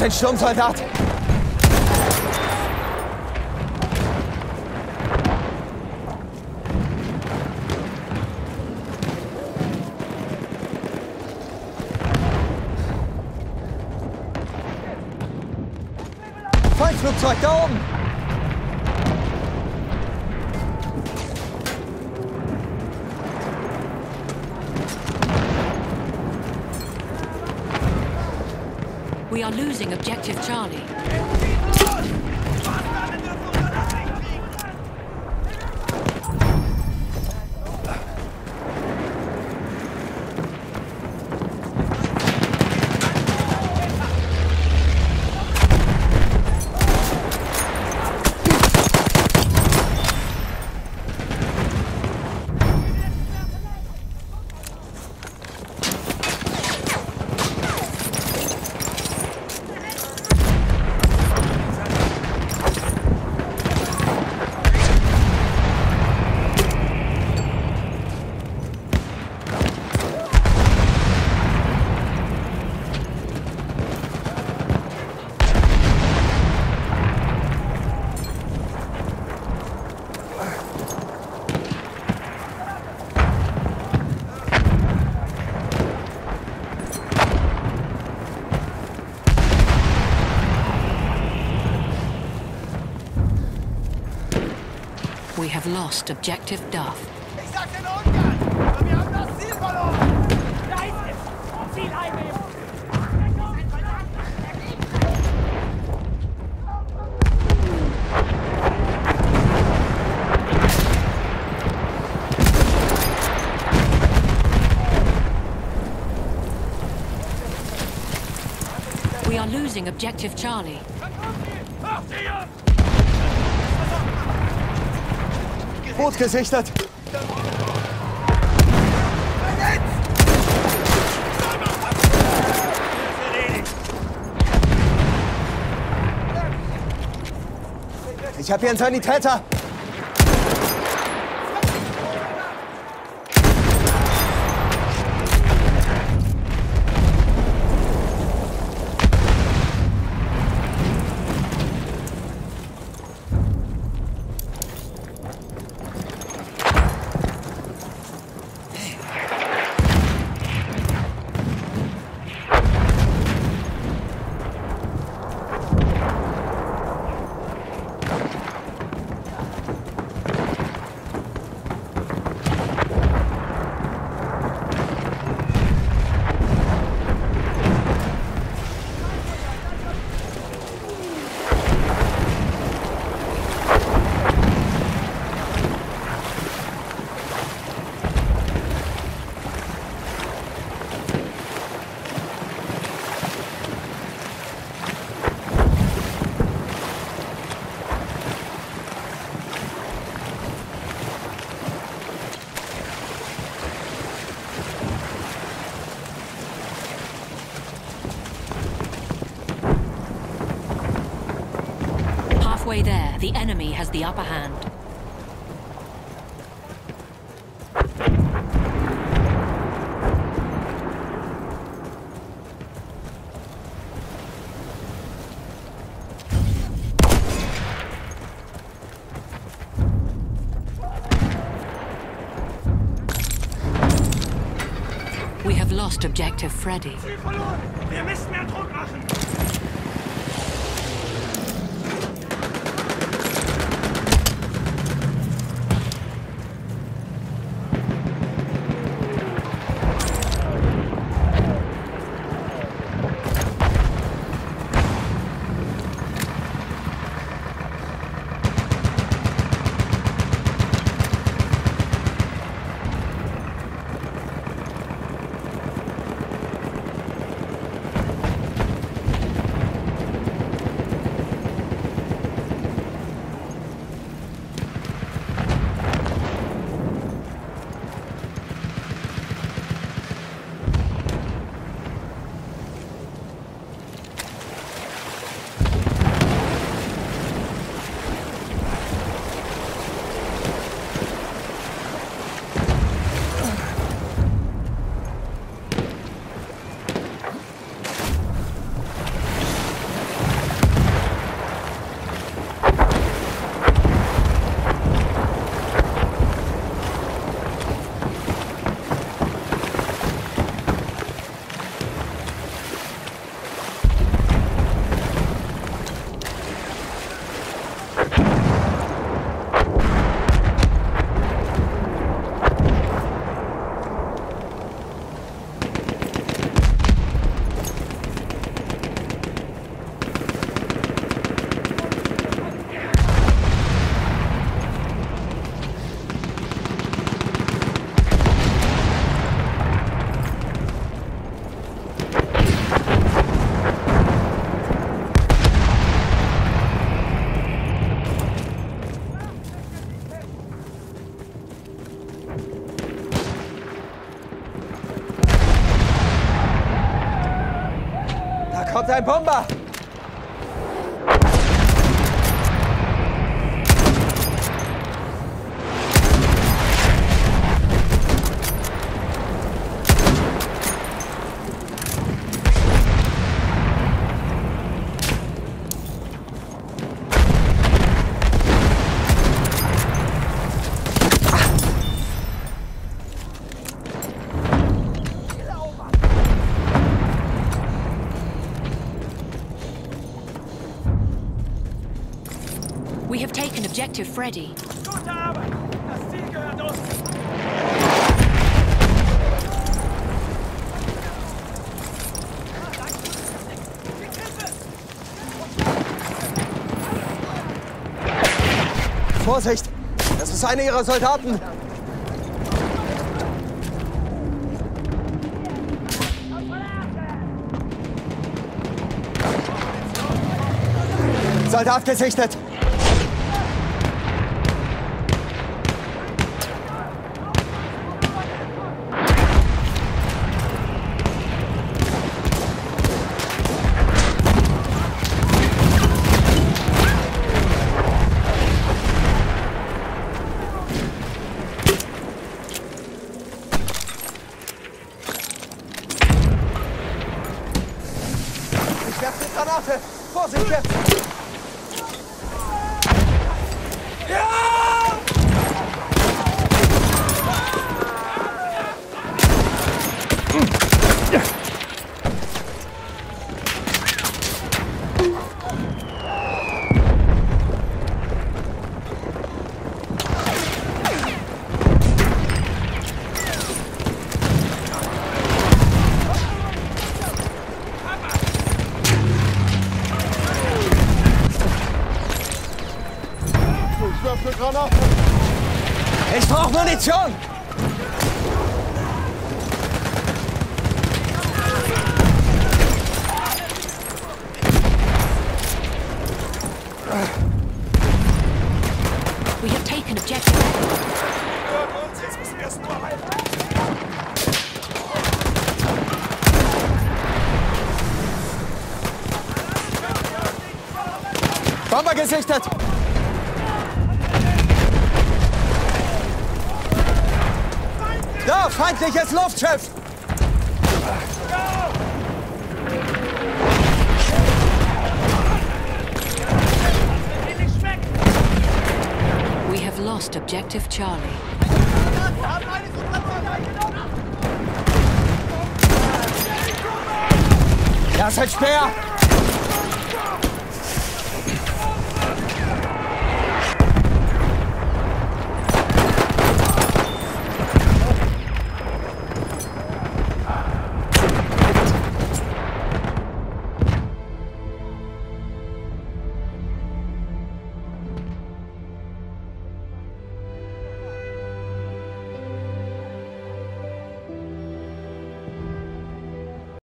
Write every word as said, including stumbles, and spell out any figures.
ist ein Sturmsoldat. Feindflugzeug da oben! We are losing objective Charlie. We have lost objective Duff. Ich sag den Ungarn! Aber wir haben das Ziel verloren! Da ist es! Ziel einnehmen! We are losing objective Charlie. Boot gesichtet! Ich habe hier einen Sanitäter! Halfway there, the enemy has the upper hand. We have lost objective Freddy. Wir müssen mehr Druck machen! kommt ein Bomber! We have taken objective Freddy. Gute Arbeit! Das Ziel gehört uns! Vorsicht! Das ist einer ihrer Soldaten! Soldat gesichtet! Ich werfe eine Granate! Vorsicht jetzt! Ich werfe eine Granate. Ich brauche Munition! We have taken objective. Hört uns, jetzt müssen wir es nur halten! Bomber gesichtet! Da, feindliches Luftschiff! We have lost objective Charlie. Das ist Speer!